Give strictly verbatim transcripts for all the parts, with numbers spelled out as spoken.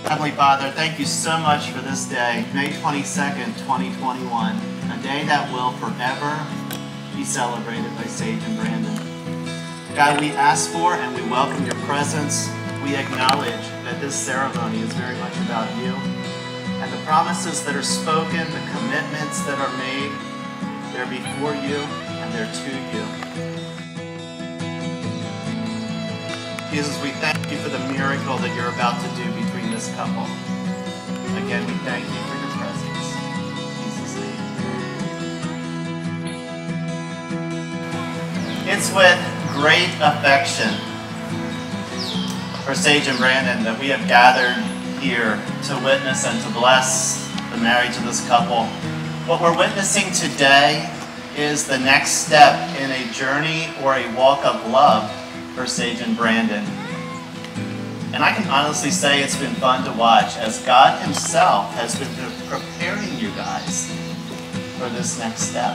Heavenly Father, thank you so much for this day, May twenty-second, twenty twenty-one, a day that will forever be celebrated by Sage and Brandon. God, we ask for and we welcome your presence. We acknowledge that this ceremony is very much about you, and the promises that are spoken, the commitments that are made, they're before you and they're to you. Jesus, we thank you for the miracle that you're about to do between this couple. Again, we thank you for your presence. In Jesus' name. It's with great affection for Sage and Brandon that we have gathered here to witness and to bless the marriage of this couple. What we're witnessing today is the next step in a journey or a walk of love for Sage and Brandon. And I can honestly say it's been fun to watch as God himself has been preparing you guys for this next step.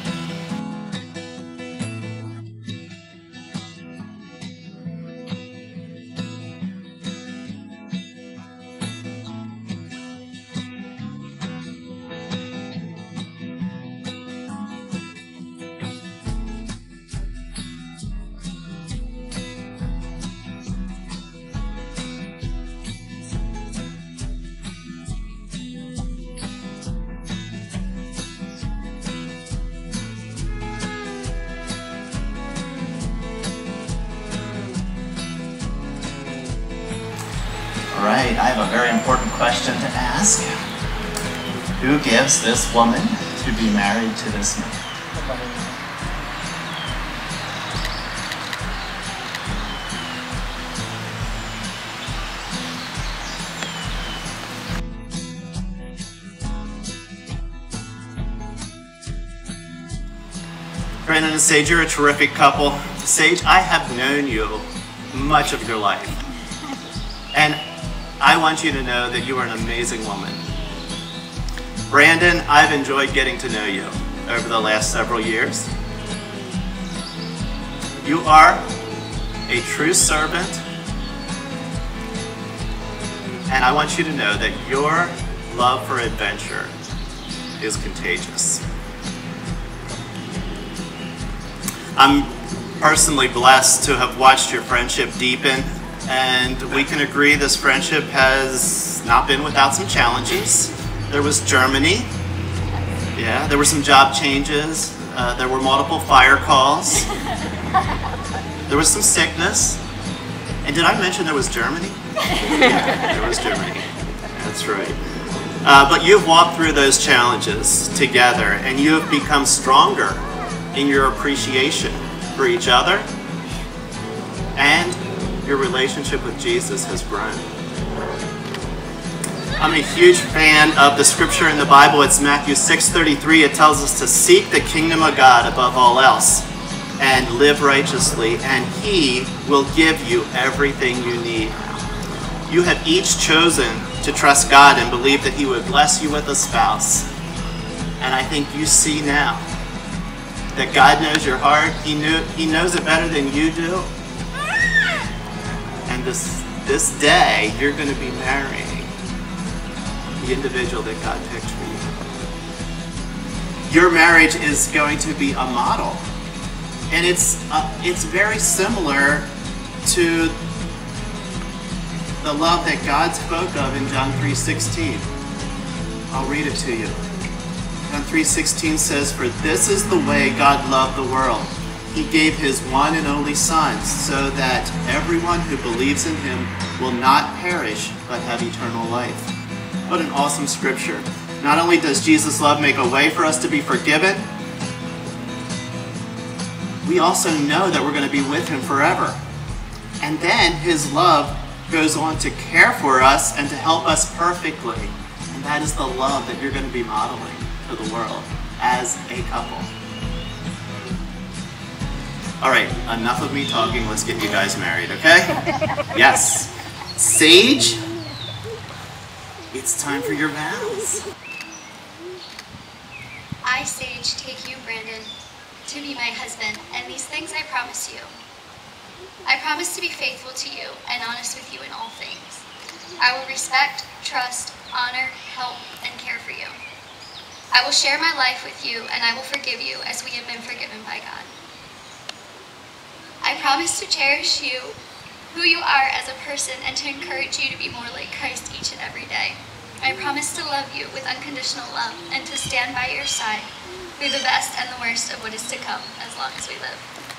All right, I have a very important question to ask. Who gives this woman to be married to this man? Brandon and Sage, you're a terrific couple. Sage, I have known you much of your life. And I want you to know that you are an amazing woman. Brandon, I've enjoyed getting to know you over the last several years. You are a true servant, and I want you to know that your love for adventure is contagious. I'm personally blessed to have watched your friendship deepen. And we can agree this friendship has not been without some challenges. There was Germany. Yeah, there were some job changes. Uh, there were multiple fire calls. There was some sickness. And did I mention there was Germany? Yeah, there was Germany. That's right. Uh, but you've walked through those challenges together, and you have become stronger in your appreciation for each other, and your relationship with Jesus has grown. I'm a huge fan of the scripture in the Bible. It's Matthew six thirty-three. It tells us to seek the kingdom of God above all else and live righteously, and he will give you everything you need. You have each chosen to trust God and believe that he would bless you with a spouse. And I think you see now that God knows your heart. He knew, he knows it better than you do. And this, this day, you're going to be marrying the individual that God picked for you. Your marriage is going to be a model. And it's, uh, it's very similar to the love that God spoke of in John three sixteen. I'll read it to you. John three sixteen says, "For this is the way God loved the world. He gave his one and only Son, so that everyone who believes in him will not perish, but have eternal life." What an awesome scripture. Not only does Jesus' love make a way for us to be forgiven, we also know that we're going to be with him forever. And then his love goes on to care for us and to help us perfectly. And that is the love that you're going to be modeling to the world as a couple. All right, enough of me talking. Let's get you guys married, okay? Yes. Sage, it's time for your vows. I, Sage, take you, Brandon, to be my husband, and these things I promise you. I promise to be faithful to you and honest with you in all things, I will respect, trust, honor, help, and care for you. I will share my life with you, and I will forgive you as we have been forgiven by God. I promise to cherish you, who you are as a person, and to encourage you to be more like Christ each and every day. I promise to love you with unconditional love and to stand by your side through the best and the worst of what is to come as long as we live.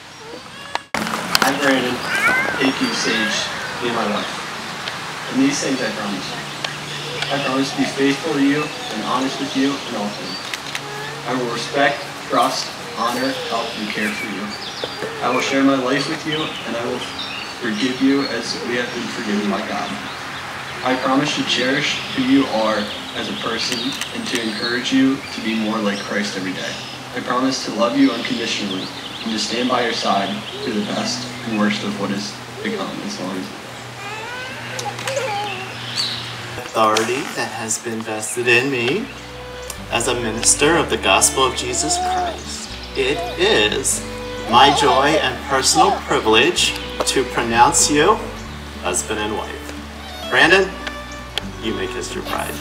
I, Brandon, take you, Sage, be my wife. And these things I promise you. I promise to be faithful to you and honest with you in all things. I will respect, trust, honor, help, and care for you. I will share my life with you, and I will forgive you as we have been forgiven by God. I promise to cherish who you are as a person and to encourage you to be more like Christ every day. I promise to love you unconditionally and to stand by your side through the best and worst of what is to come as long as authority that has been vested in me as a minister of the gospel of Jesus Christ. It is my joy and personal privilege to pronounce you husband and wife. Brandon, you may kiss your bride.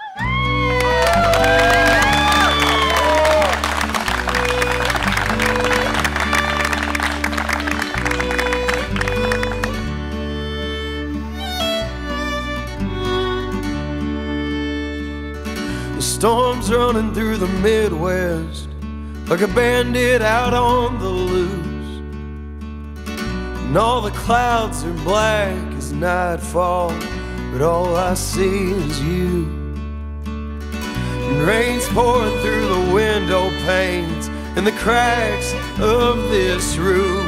The storm's running through the Midwest like a bandit out on the loose, and all the clouds are black as nightfall, but all I see is you. And rain's pouring through the window panes and the cracks of this roof.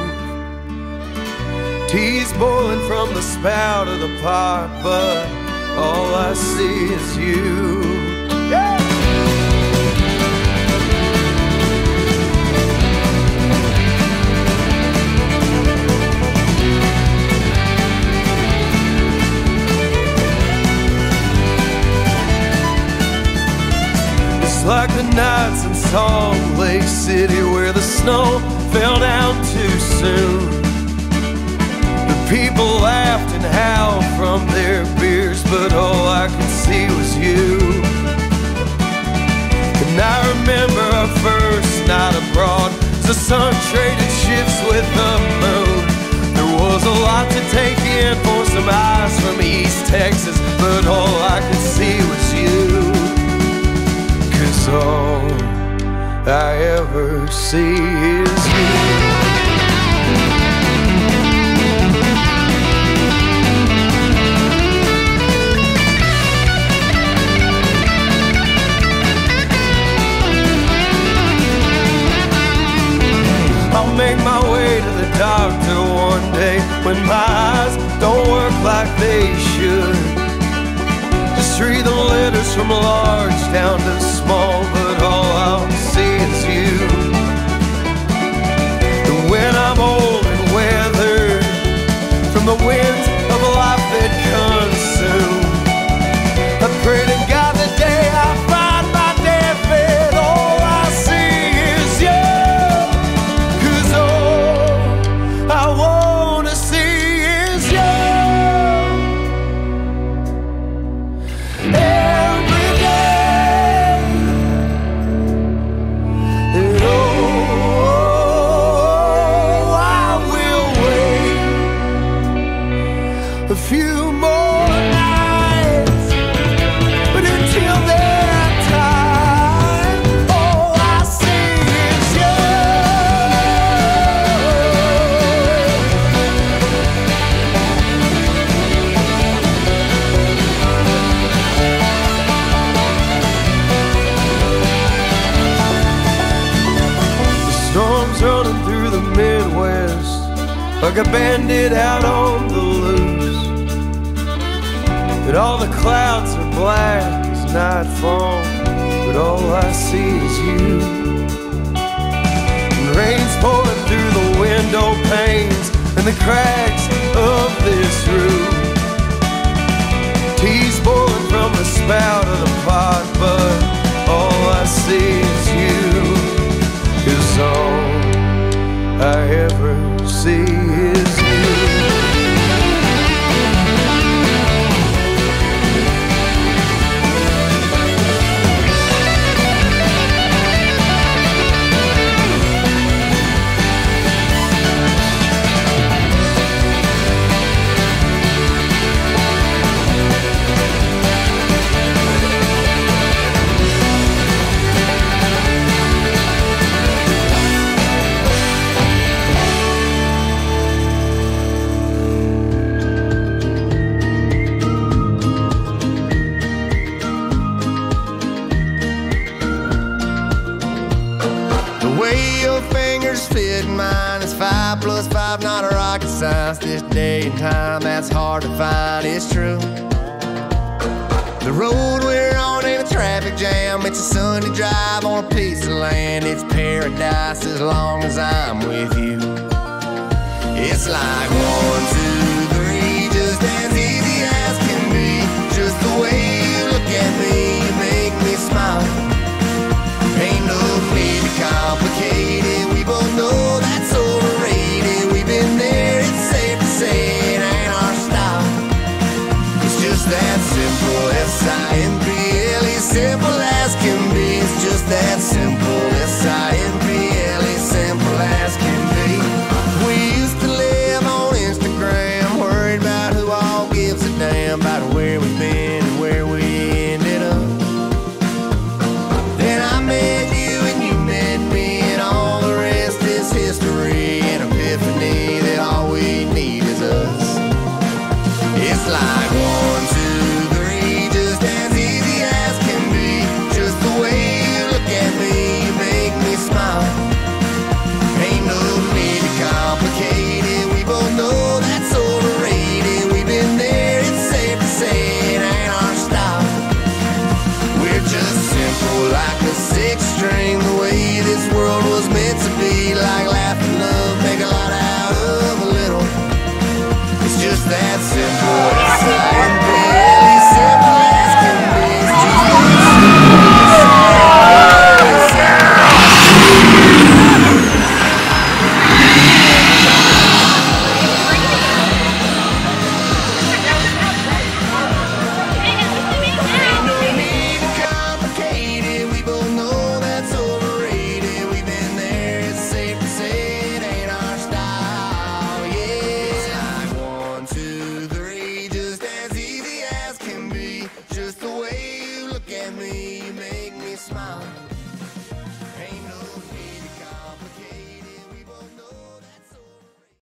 Tea's boiling from the spout of the pot, but all I see is you. Like the nights in Salt Lake City where the snow fell down too soon. The people laughed and howled from their beers, but all I could see was you. And I remember our first night abroad, the sun traded shifts with the moon. There was a lot to take in for some eyes from East Texas, but all I could see was you. Cause all I ever see is you. I'll make my way to the doctor one day when my eyes don't work like they should. Just read the letters from large down to small, but all I'll see is you. And when I'm old and weathered from the winds of life that consume, I pray to God the day I find my deathbed, all I see is you. Cause all I wanna see is you. Every day, and oh, I will wait a few more nights, but until that time, all I see is you. The storm's running through the Midwest like a bandit out on the loose, and all the clouds are black as nightfall, but all I see is you. And rain's pouring through the window panes and the cracks of this roof. Tea's boiling from the spout of the pot, but all I see is you. Cause all I ever see is you. nice this day and time, that's hard to find, it's true. The road we're on ain't a traffic jam, it's a Sunday drive on a piece of land. It's paradise as long as I'm with you. It's like one, two, three, just as easy as can be. Just the way you look at me, you make me smile. Ain't no need to complicate it, we both know that's overrated. We've been there, it's safe to say it ain't our style. It's just that simple, S I M P L E, simple as can be. It's just that simple, S I M P L E, simple as can be. We used to live on Instagram, worried about who all gives a damn about where we've been and where we ended up. Then I met you and you met me, and all the rest is history. An epiphany that all we need is us. It's like one, two, three, just as easy as can be. Just the way you look at me, you make me smile. Ain't no need to complicate it, we both know that's overrated. We've been there, it's safe to say it ain't our style. We're just simple like a six string, the way this world was meant to be. Like laughing, love, make a lot out of a little. It's just that simple.